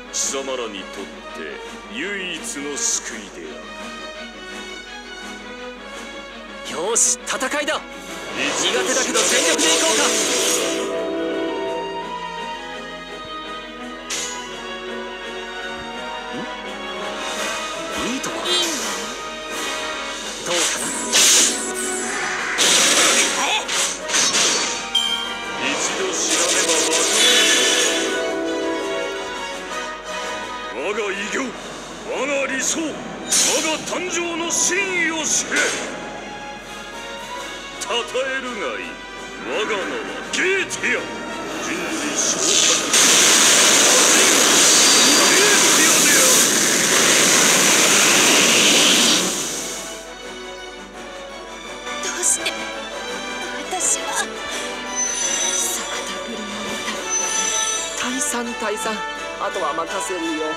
貴様らにとって唯一の救いである。よし、戦いだ。苦手だけど全力でいこうか。いいとこ。どうかな。一度知らねばまた我が偉業、我が理想、我が誕生の真意を知れ。称えるがいい。我が名はゲーティア。人類昇格。ゲーティアである。 どうして私は。久方ぶりに見た。 退散退散、あとは任せるよ。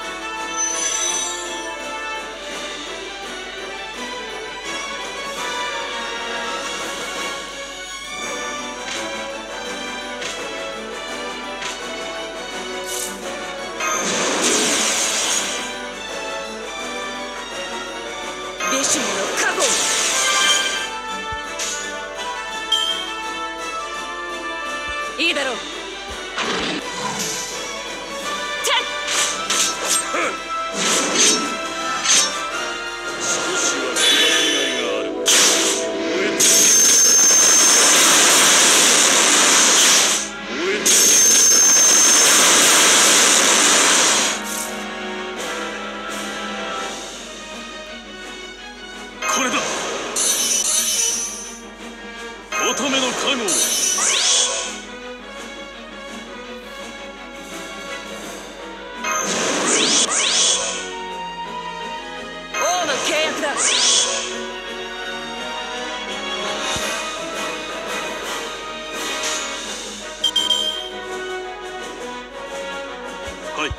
ビシュの加護。いいだろう。 これだ。乙女の加護。 王の契約だ。 はい。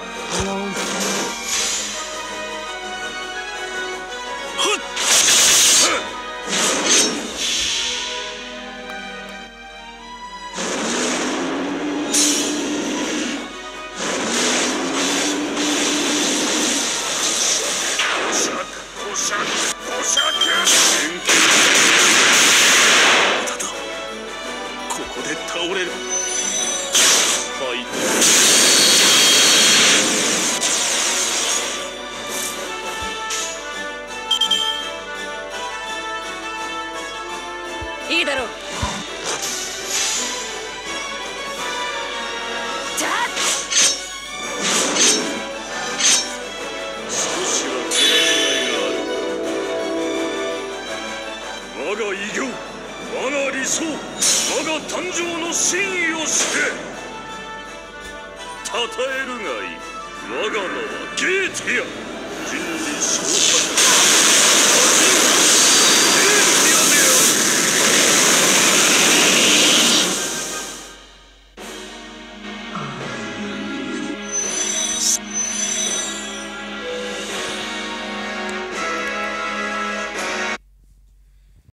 ここで倒れる。はい。 いいだろう。じゃあ少しは気がある。我が偉業、我が理想、我が誕生の真意を知れ。称えるがいい。我が名はゲーティア。人類昇格。